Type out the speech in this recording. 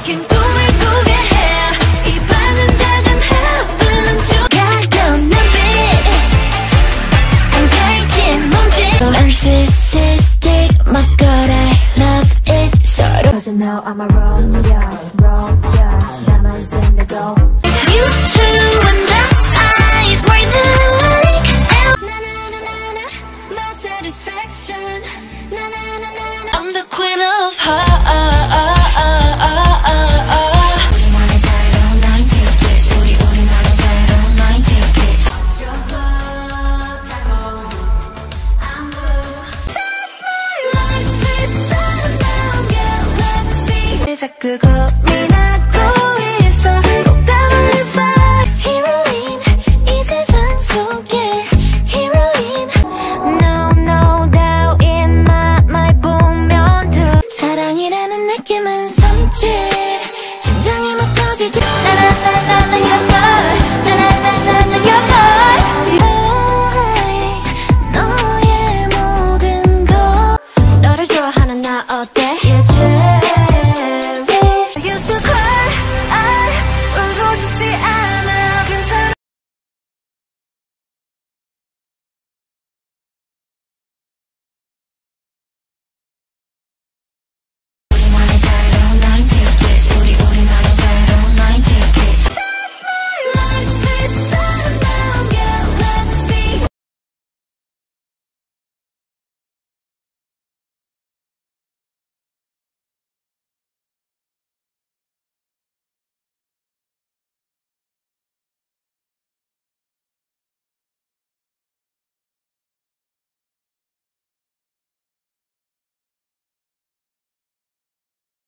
긴 꿈을 꾸게 해. 이 방은 작은 heaven 중 가벼운 눈빛 안 갈진 몸짓 Narcissistic my god I love it 서로 Cause now I'm a roll yeah 나만 생각도 You who and eyes more than like na-na-na-na-na my satisfaction na-na-na-na-na I'm the queen of hearts 우리만의 자유로운 90s kids 우리만의 자유로운 90s kids Your blood type I'm blue That's my life it's all about galaxy 자꾸 고민하고 있어 꼭 담을 ipside Heroine 이 세상 속에 Heroine No doubt in my 보면 돼 사랑이라는 느낌은 섬찟